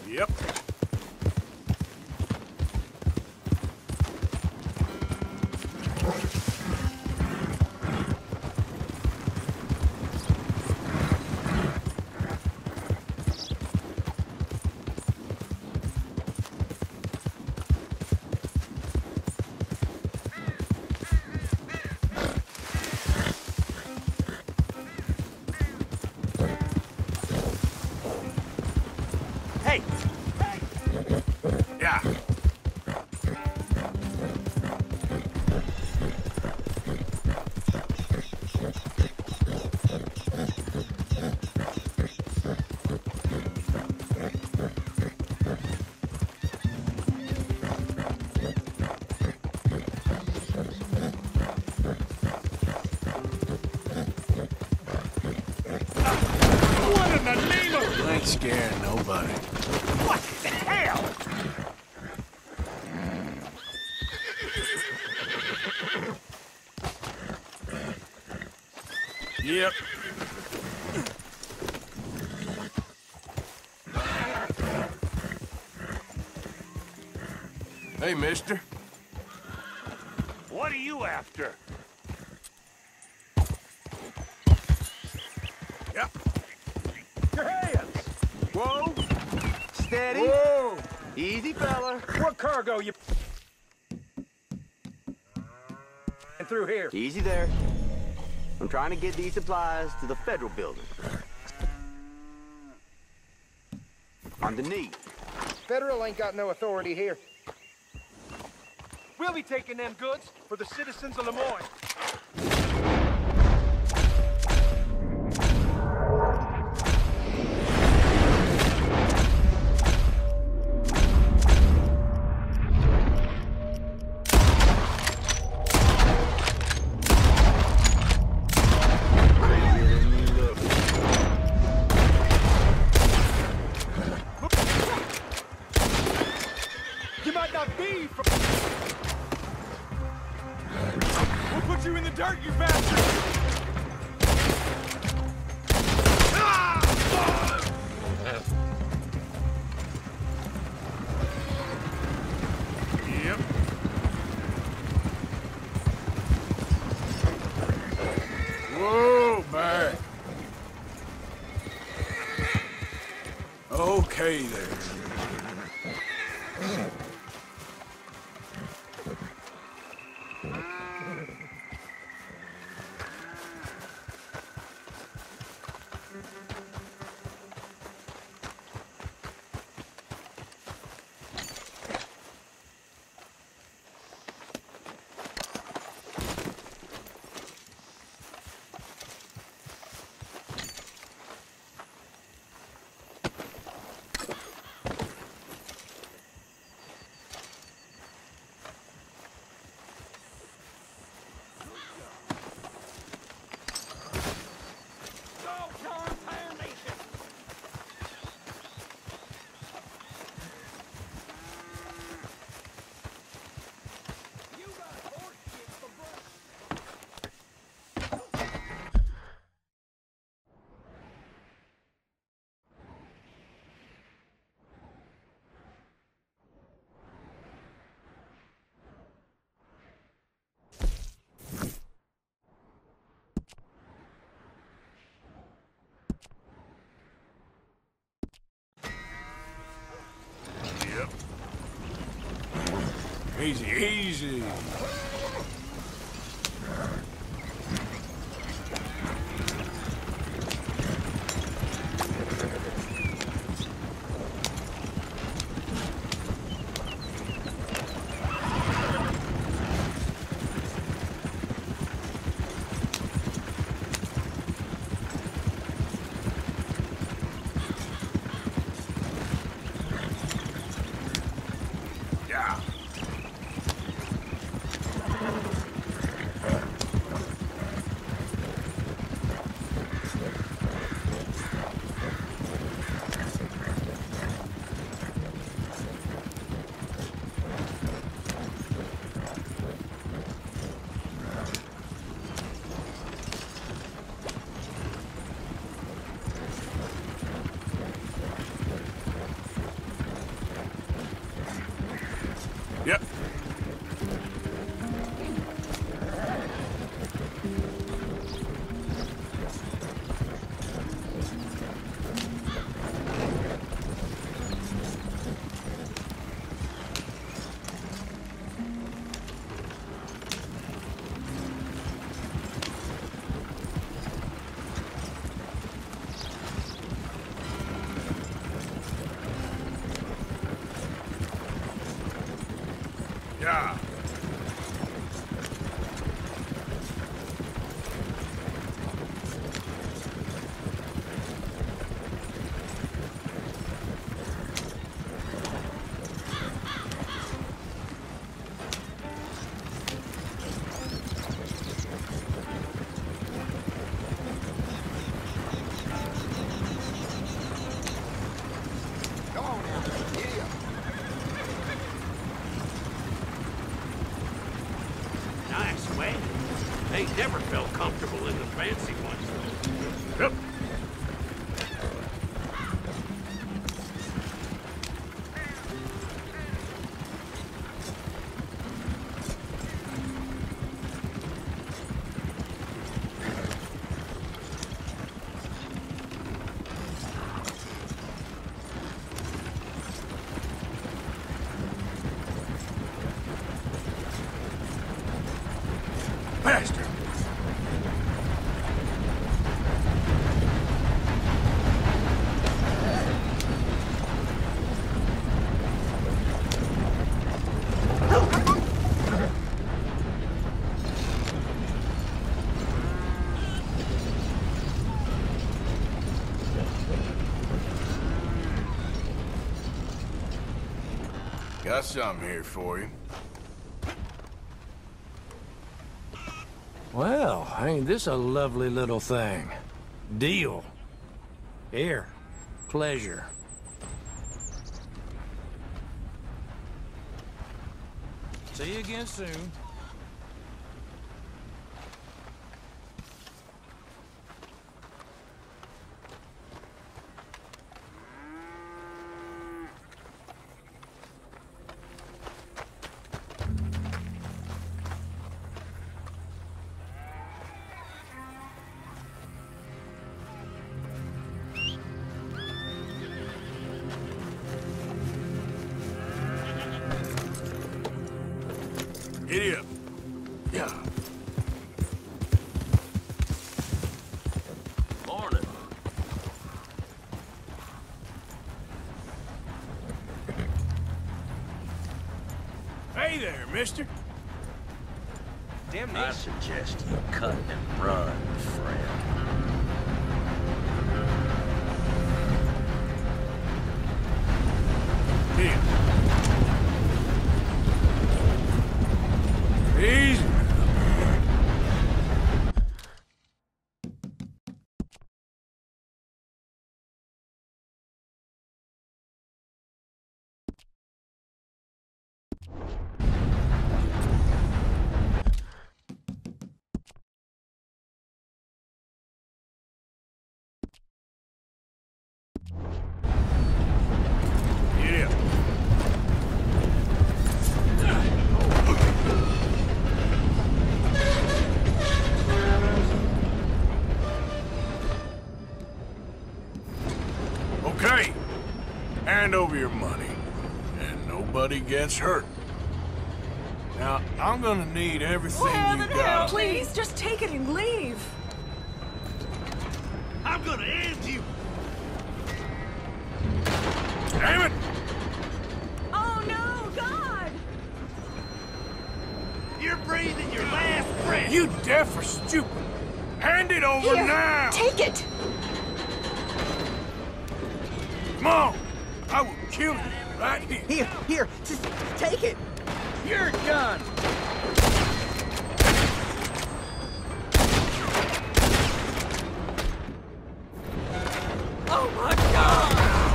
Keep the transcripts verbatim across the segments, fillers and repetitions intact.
Yep. Hey! Hey! Yeah. What in the name of... You ain't scaring nobody. What the hell? Yep. Hey, mister. What are you after? Yep. Your hands! Whoa! Steady! Whoa! Easy, fella. What cargo you... And through here? Easy there. I'm trying to get these supplies to the federal building. On the knee. Federal ain't got no authority here. We'll be taking them goods for the citizens of Lemoyne. You might not be from... We'll put you in the dirt, you bastard! Ah! Yep. Whoa, back. Okay there. Yep. Easy, easy. Yeah. Yep. Yeah. Come on now. Giddy up. Nice way. Ain't never felt comfortable in the fancy ones. Yep. Bastard! Got something here for you. Well, ain't this a lovely little thing? Deal. Here. Pleasure. See you again soon. Giddy up. Yeah. Morning. Hey there, mister. Damn I neat. suggest you cut and run, friend. Here. Easy. Giddy up. Okay. Hand over your money. And nobody gets hurt. Now, I'm gonna need everything you got. Please, just take it and leave. I'm gonna end you! Damn it! Oh no, God! You're breathing your last breath! You deaf or stupid? Hand it over Here, now! take it. Come on! I will kill you right here. Here, here, just take it. You're done. Oh my God!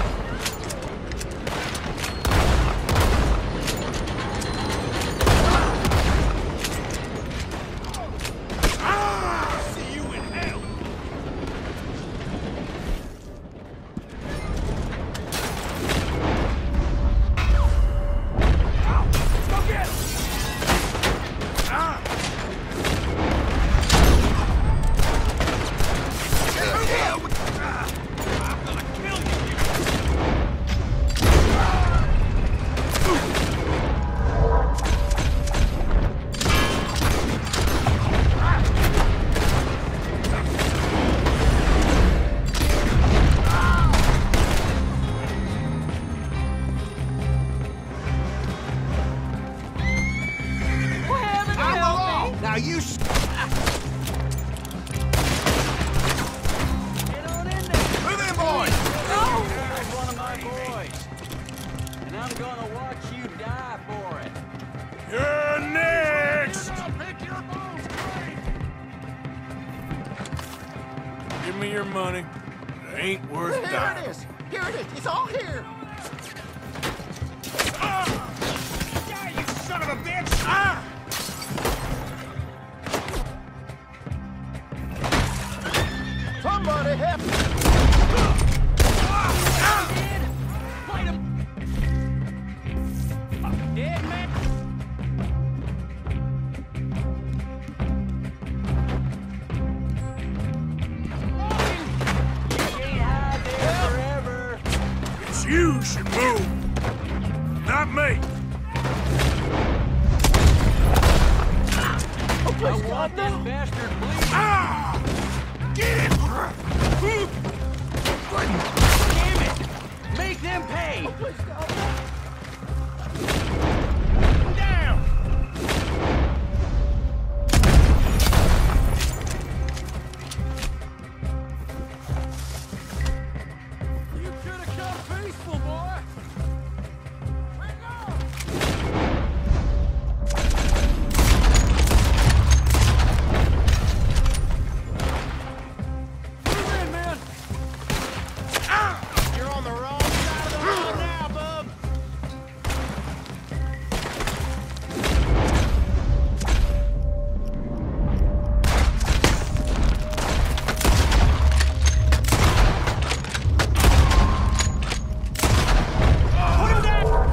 See you in hell! Go get your money. It ain't worth Here dying. it is. Here it is. It's all here. Yeah, you son of a bitch! Ah! Somebody help! Light him! Fucking dead, man! It's you should move, not me. I want this bastard bleeding. Ah! Get it! Damn it! Make them pay! Down! You could have come peaceful, boy! Let go! Move in, man! You're on the wrong side of the road now, bub. Put him down!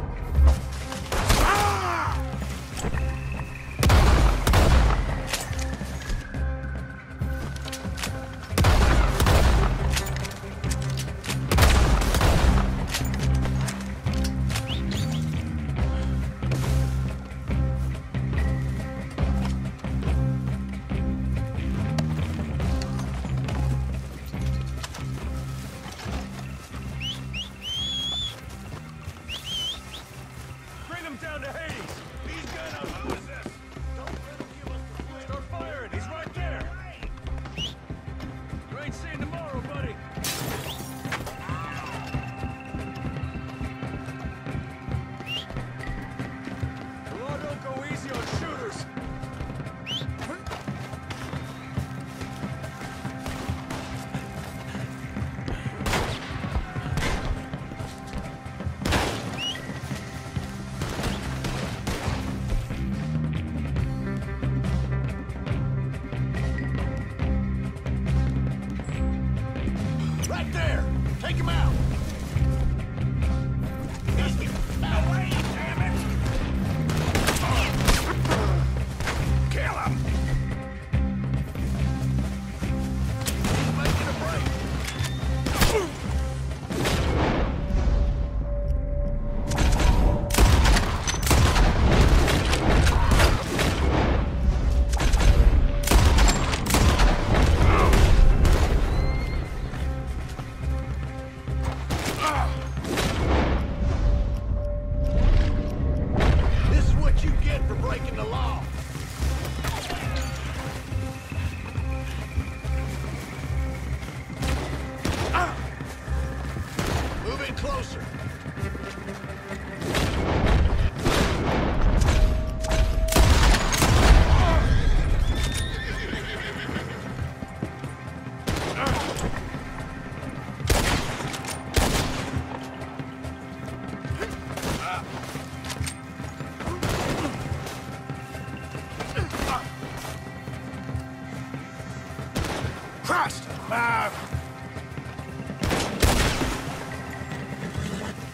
Bring him down to Hades! He's gonna lose this! Don't let him give us the flint. Start firing! He's right there! You ain't seeing tomorrow, buddy! The law don't go easy on shooters! Right there. Take him out. Away, damn it! Kill him! He's making a break! This is what you get for breaking the law. Move in closer. Christ! Ah!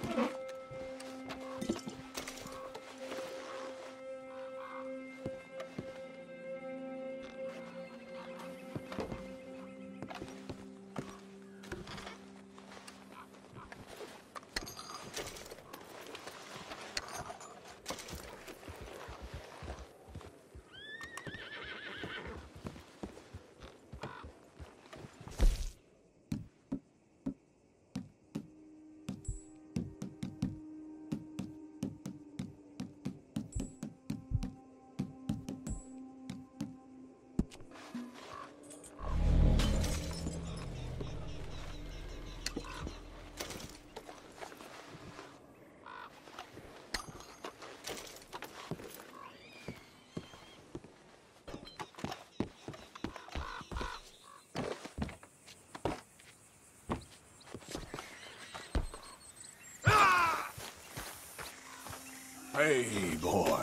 Hey, boy.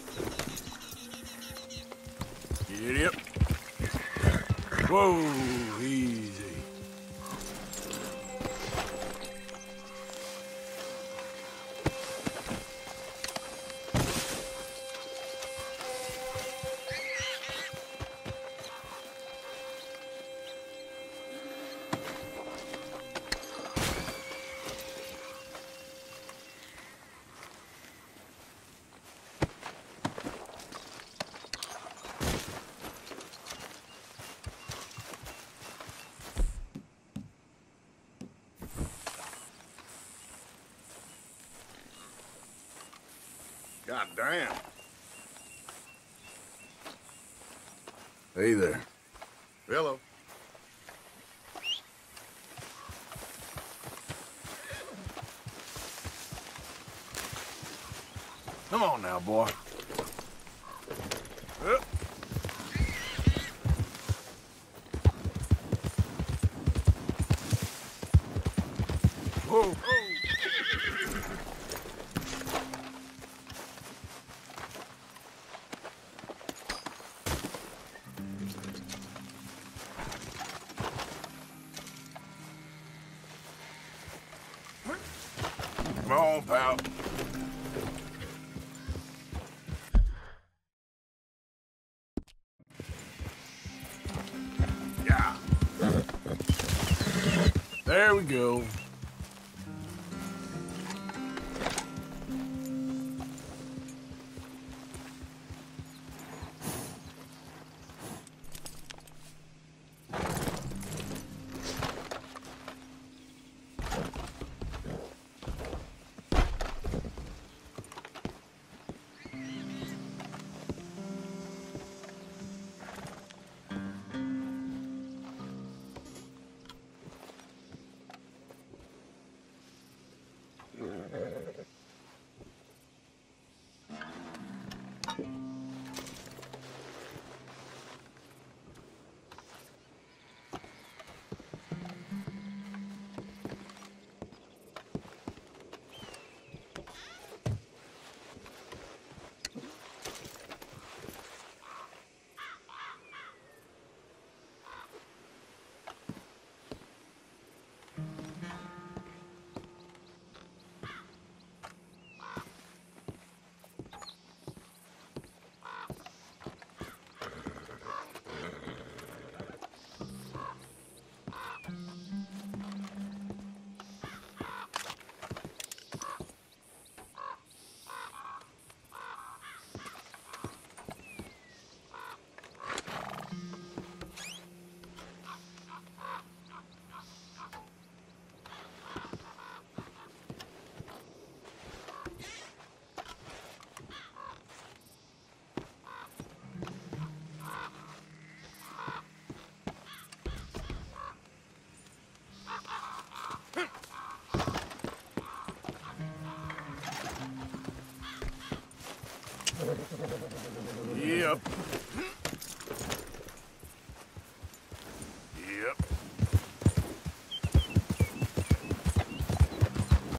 Giddy up. Whoa, easy. God damn. Hey there. Hello. Come on now, boy. Up. Whoa, whoa. Come on, pal. Yeah. There we go. Yep.